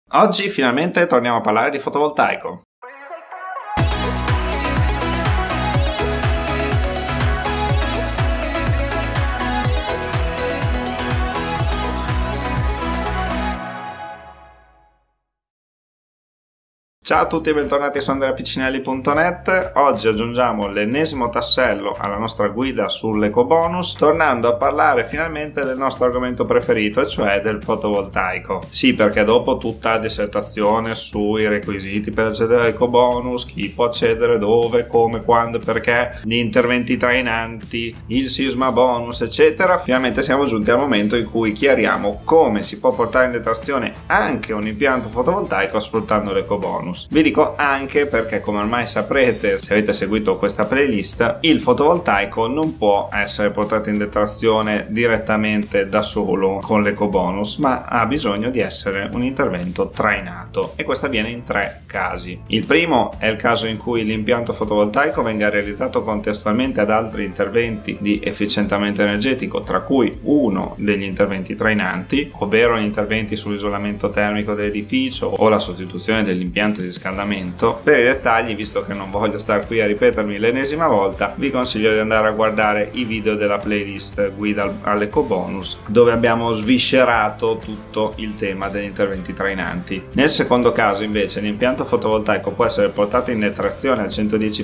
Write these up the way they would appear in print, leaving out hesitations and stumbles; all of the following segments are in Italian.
Oggi finalmente torniamo a parlare di fotovoltaico. Ciao a tutti e bentornati su andreapiccinelli.net. Oggi aggiungiamo l'ennesimo tassello alla nostra guida sull'ecobonus, tornando a parlare finalmente del nostro argomento preferito, e cioè del fotovoltaico. Sì, perché dopo tutta la dissertazione sui requisiti per accedere all'ecobonus, chi può accedere, dove, come, quando, perché, gli interventi trainanti, il sisma bonus, eccetera, finalmente siamo giunti al momento in cui chiariamo come si può portare in detrazione anche un impianto fotovoltaico sfruttando l'ecobonus. Vi dico anche perché, come ormai saprete se avete seguito questa playlist, il fotovoltaico non può essere portato in detrazione direttamente da solo con l'ecobonus, ma ha bisogno di essere un intervento trainato, e questo avviene in tre casi. Il primo è il caso in cui l'impianto fotovoltaico venga realizzato contestualmente ad altri interventi di efficientamento energetico, tra cui uno degli interventi trainanti, ovvero gli interventi sull'isolamento termico dell'edificio o la sostituzione dell'impianto di riscaldamento. Per i dettagli, visto che non voglio stare qui a ripetermi l'ennesima volta, vi consiglio di andare a guardare i video della playlist guida all'ecobonus, dove abbiamo sviscerato tutto il tema degli interventi trainanti. Nel secondo caso invece l'impianto fotovoltaico può essere portato in detrazione al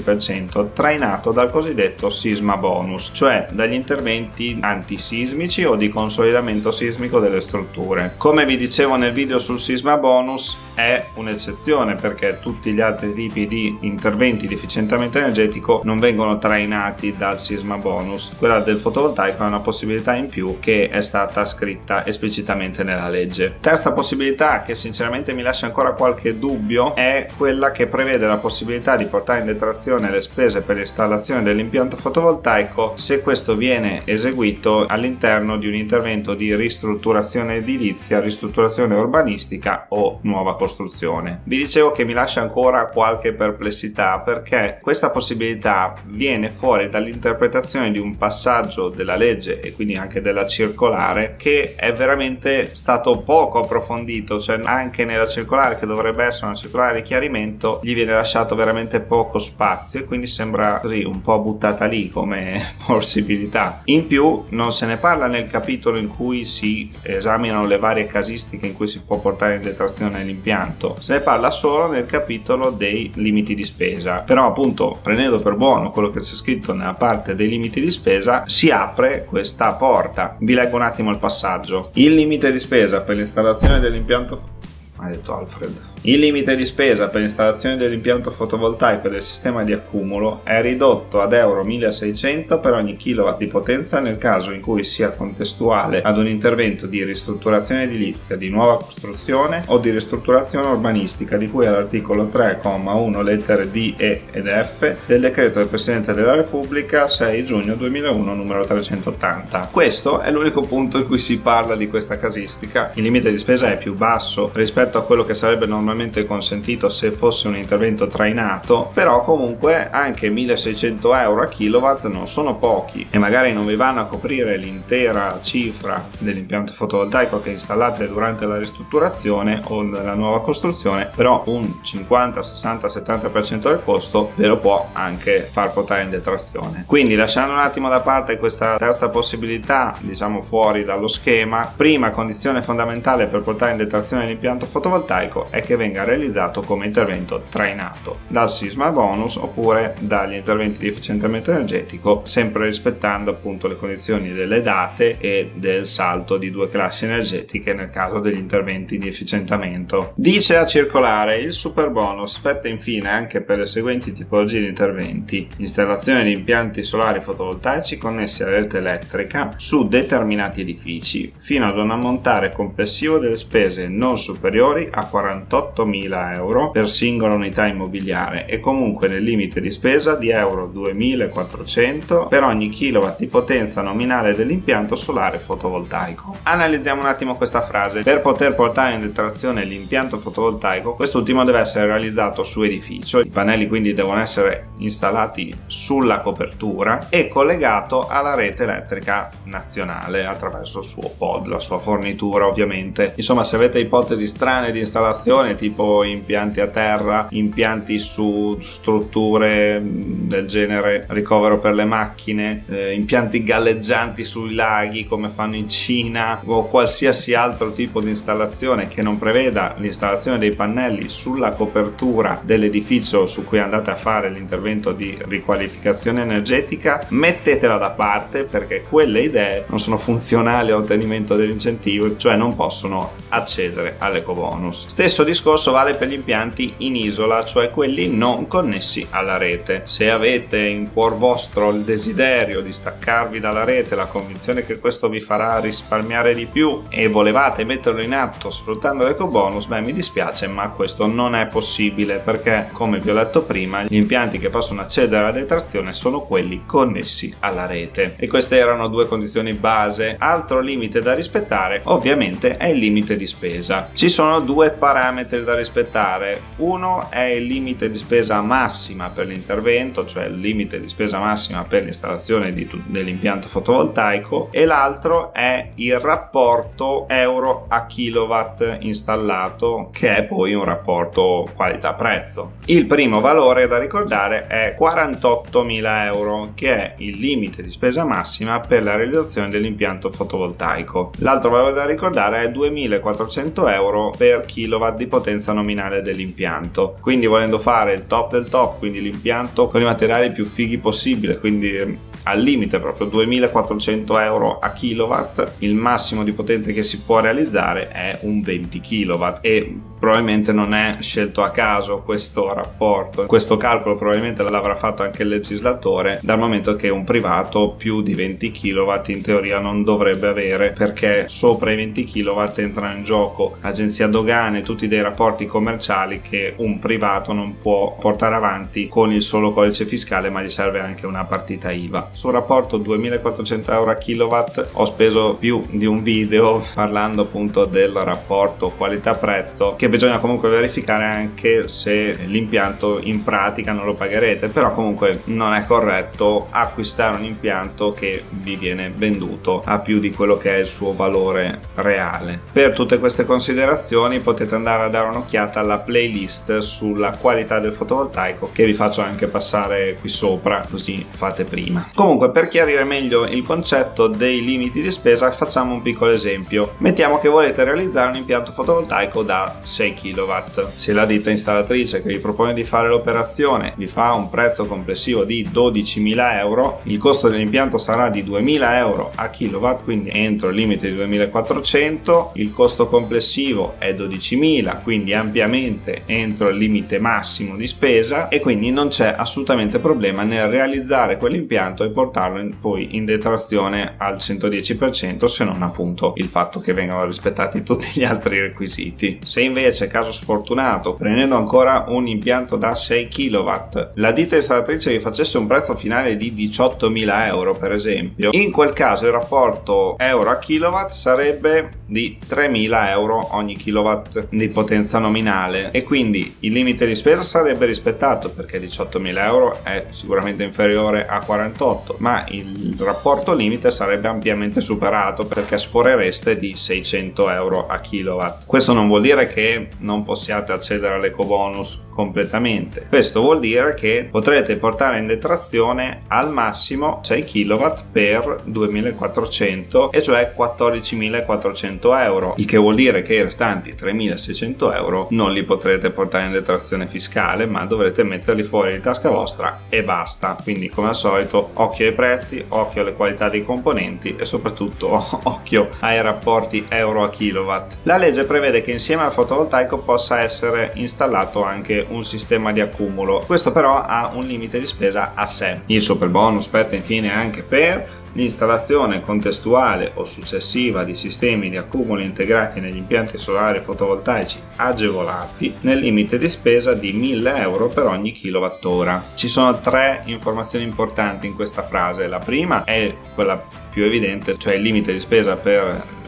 110% trainato dal cosiddetto sisma bonus, cioè dagli interventi antisismici o di consolidamento sismico delle strutture. Come vi dicevo nel video sul sisma bonus, è un'eccezione, perché tutti gli altri tipi di interventi di efficientamento energetico non vengono trainati dal sisma bonus. Quella del fotovoltaico è una possibilità in più che è stata scritta esplicitamente nella legge. Terza possibilità, che sinceramente mi lascia ancora qualche dubbio, è quella che prevede la possibilità di portare in detrazione le spese per l'installazione dell'impianto fotovoltaico se questo viene eseguito all'interno di un intervento di ristrutturazione edilizia, ristrutturazione urbanistica o nuova costruzione. Vi dicevo che mi lascia ancora qualche perplessità, perché questa possibilità viene fuori dall'interpretazione di un passaggio della legge e quindi anche della circolare che è veramente stato poco approfondito, cioè anche nella circolare, che dovrebbe essere una circolare di chiarimento, gli viene lasciato veramente poco spazio e quindi sembra così un po' buttata lì come possibilità. In più non se ne parla nel capitolo in cui si esaminano le varie casistiche in cui si può portare in detrazione l'impianto, se ne parla solo nel capitolo dei limiti di spesa. Però appunto, prendendo per buono quello che c'è scritto nella parte dei limiti di spesa, si apre questa porta. Vi leggo un attimo il passaggio. Il limite di spesa per l'installazione dell'impianto, ha detto Alfred. Il limite di spesa per l'installazione dell'impianto fotovoltaico e del sistema di accumulo è ridotto ad euro 1600 per ogni kilowatt di potenza nel caso in cui sia contestuale ad un intervento di ristrutturazione edilizia, di nuova costruzione o di ristrutturazione urbanistica di cui all'articolo 3,1 lettere D, E ed F del decreto del Presidente della Repubblica 6 giugno 2001 numero 380. Questo è l'unico punto in cui si parla di questa casistica. Il limite di spesa è più basso rispetto a quello che sarebbe normalmente consentito se fosse un intervento trainato, però comunque anche 1600 euro a kilowatt non sono pochi, e magari non vi vanno a coprire l'intera cifra dell'impianto fotovoltaico che installate durante la ristrutturazione o la nuova costruzione, però un 50, 60, 70% del costo ve lo può anche far portare in detrazione. Quindi, lasciando un attimo da parte questa terza possibilità, diciamo fuori dallo schema, prima condizione fondamentale per portare in detrazione l'impianto fotovoltaico è che venga realizzato come intervento trainato dal sisma bonus oppure dagli interventi di efficientamento energetico, sempre rispettando appunto le condizioni delle date e del salto di 2 classi energetiche nel caso degli interventi di efficientamento. Dice a circolare: il super bonus spetta infine anche per le seguenti tipologie di interventi: installazione di impianti solari fotovoltaici connessi alla rete elettrica su determinati edifici fino ad un ammontare complessivo delle spese non superiori a 48.000 euro per singola unità immobiliare e comunque nel limite di spesa di euro 2.400 per ogni kilowatt di potenza nominale dell'impianto solare fotovoltaico. Analizziamo un attimo questa frase. Per poter portare in detrazione l'impianto fotovoltaico, quest'ultimo deve essere realizzato su edificio, i pannelli quindi devono essere installati sulla copertura e collegato alla rete elettrica nazionale attraverso il suo pod, la sua fornitura ovviamente. Insomma, se avete ipotesi strane strane di installazione, tipo impianti a terra, impianti su strutture del genere ricovero per le macchine, impianti galleggianti sui laghi come fanno in Cina, o qualsiasi altro tipo di installazione che non preveda l'installazione dei pannelli sulla copertura dell'edificio su cui andate a fare l'intervento di riqualificazione energetica, mettetela da parte, perché quelle idee non sono funzionali a ottenimento dell'incentivo, cioè non possono accedere all'ecobonus. Stesso discorso vale per gli impianti in isola, cioè quelli non connessi alla rete. Se avete in cuor vostro il desiderio di staccarvi dalla rete, la convinzione che questo vi farà risparmiare di più e volevate metterlo in atto sfruttando l'ecobonus, beh, mi dispiace, ma questo non è possibile, perché come vi ho detto prima, gli impianti che possono accedere alla detrazione sono quelli connessi alla rete, e queste erano due condizioni base. Altro limite da rispettare ovviamente è il limite di spesa. Ci sono due parametri da rispettare: uno è il limite di spesa massima per l'intervento, cioè il limite di spesa massima per l'installazione dell'impianto fotovoltaico, e l'altro è il rapporto euro a kilowatt installato, che è poi un rapporto qualità-prezzo. Il primo valore da ricordare è 48.000 euro, che è il limite di spesa massima per la realizzazione dell'impianto fotovoltaico. L'altro valore da ricordare è 2.400 euro per kilowatt di potenza nominale dell'impianto. Quindi, volendo fare il top del top, quindi l'impianto con i materiali più fighi possibile, quindi al limite proprio 2.400 euro a kilowatt, il massimo di potenza che si può realizzare è un 20 kilowatt, e probabilmente non è scelto a caso questo rapporto. Questo calcolo probabilmente l'avrà fatto anche il legislatore, dal momento che un privato più di 20 kW in teoria non dovrebbe avere, perché sopra i 20 kW entrano in gioco agenzia dogane, tutti dei rapporti commerciali che un privato non può portare avanti con il solo codice fiscale, ma gli serve anche una partita IVA. Sul rapporto 2.400 euro a kilowatt ho speso più di un video parlando appunto del rapporto qualità-prezzo, che bisogna comunque verificare anche se l'impianto in pratica non lo pagherete, però comunque non è corretto acquistare un impianto che vi viene venduto a più di quello che è il suo valore reale. Per tutte queste considerazioni potete andare a dare un'occhiata alla playlist sulla qualità del fotovoltaico, che vi faccio anche passare qui sopra, così fate prima. Comunque, per chiarire meglio il concetto dei limiti di spesa, facciamo un piccolo esempio. Mettiamo che volete realizzare un impianto fotovoltaico da 6 kW. Se la ditta installatrice che vi propone di fare l'operazione vi fa un prezzo complessivo di 12.000 euro, il costo dell'impianto sarà di 2.000 euro a kilowatt, quindi entro il limite di 2.400, il costo complessivo è 12.000, quindi ampiamente entro il limite massimo di spesa, e quindi non c'è assolutamente problema nel realizzare quell'impianto e portarlo poi in detrazione al 110%, se non appunto il fatto che vengano rispettati tutti gli altri requisiti. Se invece, caso sfortunato, prendendo ancora un impianto da 6 kW, la ditta installatrice vi facesse un prezzo finale di 18.000 euro per esempio, in quel caso il rapporto euro a kilowatt sarebbe di 3.000 euro ogni kilowatt di potenza nominale, e quindi il limite di spesa sarebbe rispettato, perché 18.000 euro è sicuramente inferiore a 48, ma il rapporto limite sarebbe ampiamente superato, perché sforereste di 600 euro a kilowatt. Questo non vuol dire che non possiate accedere all'ecobonus completamente, questo vuol dire che potrete portare in detrazione al massimo 6 kW per 2.400, e cioè 14.400 euro, il che vuol dire che i restanti 3.600 euro non li potrete portare in detrazione fiscale, ma dovrete metterli fuori di tasca vostra e basta. Quindi, come al solito, occhio ai prezzi, occhio alle qualità dei componenti e soprattutto occhio ai rapporti euro a kilowatt. La legge prevede che insieme al fotovoltaico possa essere installato anche un sistema di accumulo. Questo però ha un limite di spesa a sé. Il superbonus spetta infine anche per l'installazione contestuale o successiva di sistemi di accumulo integrati negli impianti solari fotovoltaici agevolati nel limite di spesa di 1.000 euro per ogni kilowattora. Ci sono tre informazioni importanti in questa frase. La prima è quella più evidente, cioè il limite di spesa per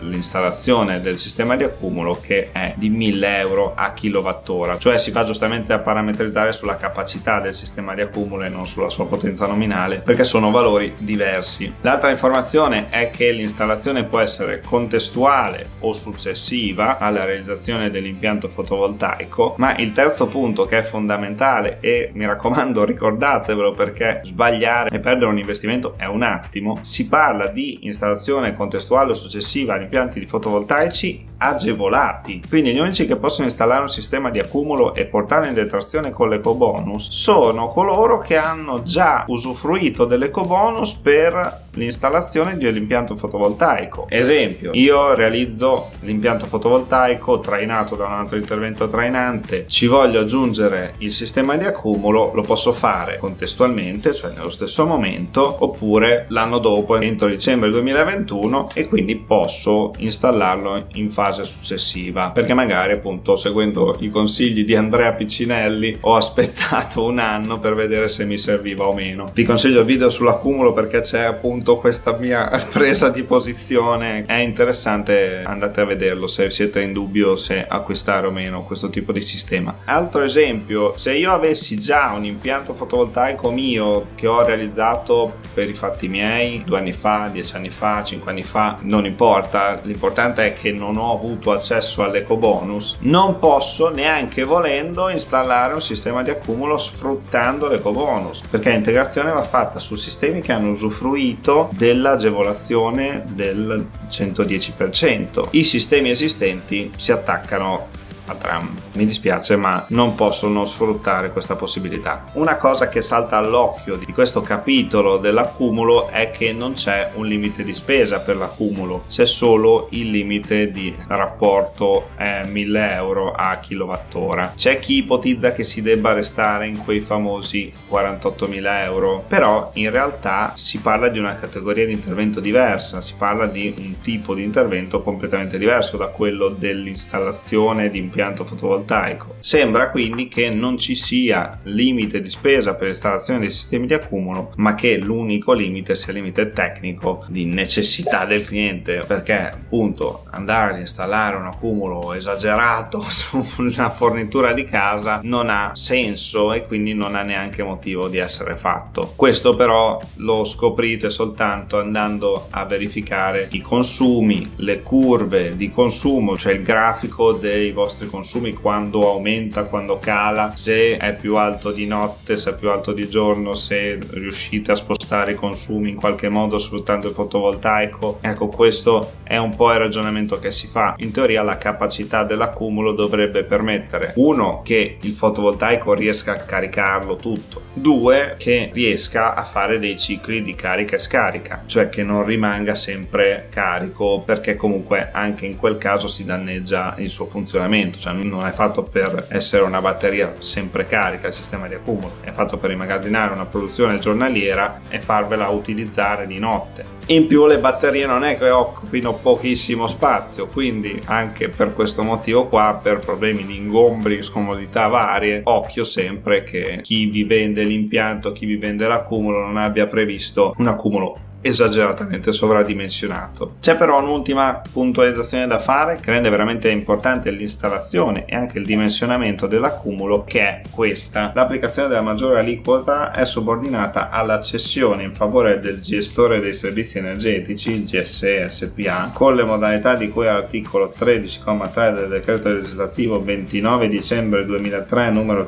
l'installazione del sistema di accumulo, che è di 1000 euro a kilowattora, cioè si va giustamente a parametrizzare sulla capacità del sistema di accumulo e non sulla sua potenza nominale, perché sono valori diversi. L'altra informazione è che l'installazione può essere contestuale o successiva alla realizzazione dell'impianto fotovoltaico, ma il terzo punto, che è fondamentale, e mi raccomando ricordatevelo perché sbagliare e perdere un investimento è un attimo, si parla di installazione contestuale o successiva agli impianti di fotovoltaici agevolati. Quindi gli unici che possono installare un sistema di accumulo e portarlo in detrazione con l'ecobonus sono coloro che hanno già usufruito dell'ecobonus per l'installazione di un impianto fotovoltaico. Esempio, io realizzo l'impianto fotovoltaico trainato da un altro intervento trainante, ci voglio aggiungere il sistema di accumulo, lo posso fare contestualmente, cioè nello stesso momento, oppure l'anno dopo, entro dicembre 2021, e quindi posso installarlo in fase successiva, perché magari, appunto, seguendo i consigli di Andrea Piccinelli, ho aspettato un anno per vedere se mi serviva o meno. Vi consiglio il video sull'accumulo perché c'è appunto questa mia presa di posizione, è interessante, andate a vederlo se siete in dubbio se acquistare o meno questo tipo di sistema. Altro esempio, se io avessi già un impianto fotovoltaico mio che ho realizzato per i fatti miei 2 anni fa, 10 anni fa, 5 anni fa, non importa, l'importante è che non ho avuto accesso all'ecobonus, non posso neanche volendo installare un sistema di accumulo sfruttando l'ecobonus, perché l'integrazione va fatta su sistemi che hanno usufruito dell'agevolazione del 110%. I sistemi esistenti si attaccano a tram. Mi dispiace, ma non possono sfruttare questa possibilità. Una cosa che salta all'occhio di questo capitolo dell'accumulo è che non c'è un limite di spesa per l'accumulo, c'è solo il limite di rapporto 1000 euro a kilowattora. C'è chi ipotizza che si debba restare in quei famosi 48.000 euro, però in realtà si parla di una categoria di intervento diversa, si parla di un tipo di intervento completamente diverso da quello dell'installazione di impianto fotovoltaico. Sembra quindi che non ci sia limite di spesa per l'installazione dei sistemi di accumulo, ma che l'unico limite sia il limite tecnico di necessità del cliente, perché appunto andare ad installare un accumulo esagerato su una fornitura di casa non ha senso e quindi non ha neanche motivo di essere fatto. Questo però lo scoprite soltanto andando a verificare i consumi, le curve di consumo, cioè il grafico dei vostri consumi, quando aumenta, quando cala, se è più alto di notte, se è più alto di giorno, se riuscite a spostare i consumi in qualche modo sfruttando il fotovoltaico. Ecco, questo è un po' il ragionamento che si fa. In teoria la capacità dell'accumulo dovrebbe permettere, uno, che il fotovoltaico riesca a caricarlo tutto, due, che riesca a fare dei cicli di carica e scarica, cioè che non rimanga sempre carico, perché comunque anche in quel caso si danneggia il suo funzionamento. Cioè non è fatto per essere una batteria sempre carica il sistema di accumulo, è fatto per immagazzinare una produzione giornaliera e farvela utilizzare di notte. In più le batterie non è che occupino pochissimo spazio, quindi anche per questo motivo qua, per problemi di ingombri, scomodità varie, occhio sempre che chi vi vende l'impianto, chi vi vende l'accumulo non abbia previsto un accumulo esageratamente sovradimensionato. C'è però un'ultima puntualizzazione da fare che rende veramente importante l'installazione e anche il dimensionamento dell'accumulo, che è questa: l'applicazione della maggiore aliquota è subordinata alla cessione in favore del gestore dei servizi energetici, il GSE SpA, con le modalità di cui all'articolo 13,3 del decreto legislativo 29 dicembre 2003 numero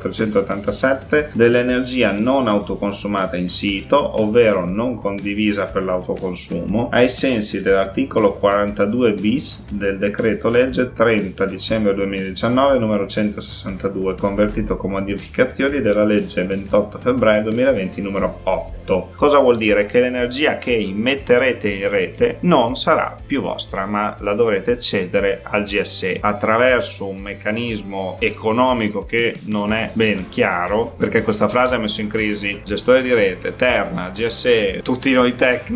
387, dell'energia non autoconsumata in sito, ovvero non condivisa per l'autoconsumo, ai sensi dell'articolo 42 bis del decreto legge 30 dicembre 2019 numero 162, convertito con modificazioni della legge 28 febbraio 2020 numero 8. Cosa vuol dire? Che l'energia che immetterete in rete non sarà più vostra, ma la dovrete cedere al GSE attraverso un meccanismo economico che non è ben chiaro, perché questa frase ha messo in crisi gestori di rete, Terna, GSE, tutti noi tecnici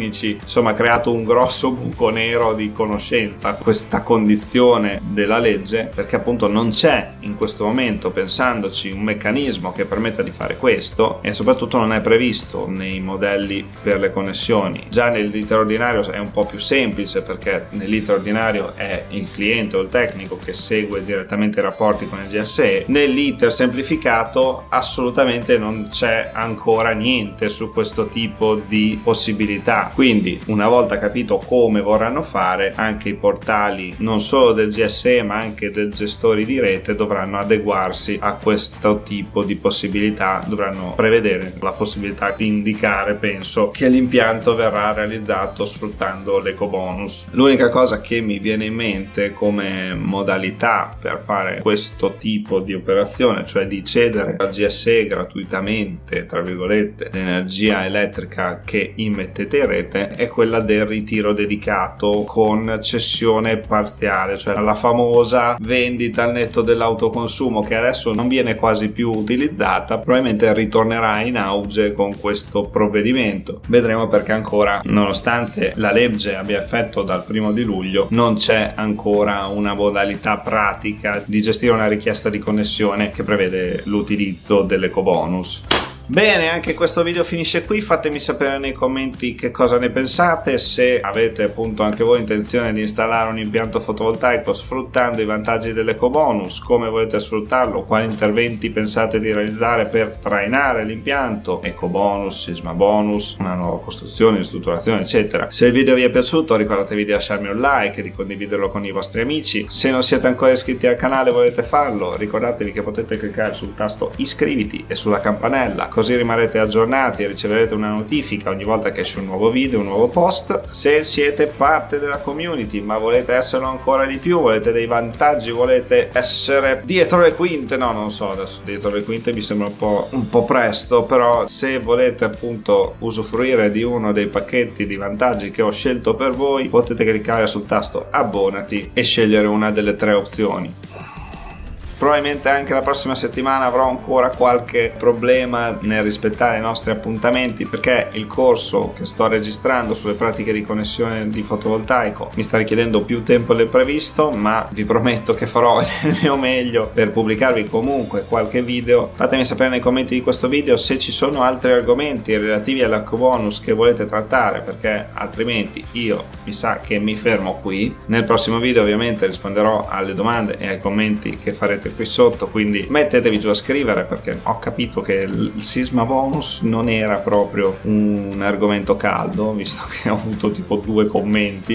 tecnici, insomma ha creato un grosso buco nero di conoscenza, questa condizione della legge, perché appunto non c'è in questo momento, pensandoci, un meccanismo che permetta di fare questo, e soprattutto non è previsto nei modelli per le connessioni. Già nell'iter ordinario è un po' più semplice, perché nell'iter ordinario è il cliente o il tecnico che segue direttamente i rapporti con il GSE. Nell'iter semplificato assolutamente non c'è ancora niente su questo tipo di possibilità, quindi una volta capito come vorranno fare, anche i portali non solo del GSE ma anche del gestori di rete dovranno adeguarsi a questo tipo di possibilità, dovranno prevedere la possibilità di indicare, penso, che l'impianto verrà realizzato sfruttando l'ecobonus. L'unica cosa che mi viene in mente come modalità per fare questo tipo di operazione, cioè di cedere al GSE gratuitamente, tra virgolette, l'energia elettrica che immettete in rete, è quella del ritiro dedicato con cessione parziale, cioè la famosa vendita al netto dell'autoconsumo, che adesso non viene quasi più utilizzata, probabilmente ritornerà in auge con questo provvedimento. Vedremo, perché ancora, nonostante la legge abbia effetto dal 1° di luglio, non c'è ancora una modalità pratica di gestire una richiesta di connessione che prevede l'utilizzo dell'ecobonus. Bene, anche questo video finisce qui. Fatemi sapere nei commenti che cosa ne pensate, se avete appunto anche voi intenzione di installare un impianto fotovoltaico sfruttando i vantaggi dell'ecobonus, come volete sfruttarlo, quali interventi pensate di realizzare per trainare l'impianto, ecobonus, sisma bonus, una nuova costruzione, ristrutturazione, eccetera. Se il video vi è piaciuto ricordatevi di lasciarmi un like e di condividerlo con i vostri amici. Se non siete ancora iscritti al canale e volete farlo, ricordatevi che potete cliccare sul tasto iscriviti e sulla campanella, così rimarrete aggiornati e riceverete una notifica ogni volta che esce un nuovo video, un nuovo post. Se siete parte della community ma volete esserlo ancora di più, volete dei vantaggi, volete essere dietro le quinte, no, non so, adesso dietro le quinte mi sembra un po' presto, però se volete appunto usufruire di uno dei pacchetti di vantaggi che ho scelto per voi, potete cliccare sul tasto abbonati e scegliere una delle 3 opzioni. Probabilmente anche la prossima settimana avrò ancora qualche problema nel rispettare i nostri appuntamenti, perché il corso che sto registrando sulle pratiche di connessione di fotovoltaico mi sta richiedendo più tempo del previsto, ma vi prometto che farò il mio meglio per pubblicarvi comunque qualche video. Fatemi sapere nei commenti di questo video se ci sono altri argomenti relativi all'ecobonus che volete trattare, perché altrimenti io mi sa che mi fermo qui. Nel prossimo video ovviamente risponderò alle domande e ai commenti che farete qui sotto, quindi mettetevi giù a scrivere, perché ho capito che il sisma bonus non era proprio un argomento caldo, visto che ho avuto tipo 2 commenti,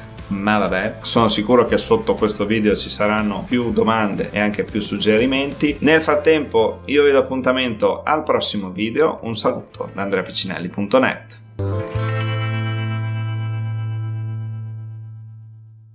ma vabbè, sono sicuro che sotto questo video ci saranno più domande e anche più suggerimenti. Nel frattempo io vi do appuntamento al prossimo video. Un saluto da andreapiccinelli.net.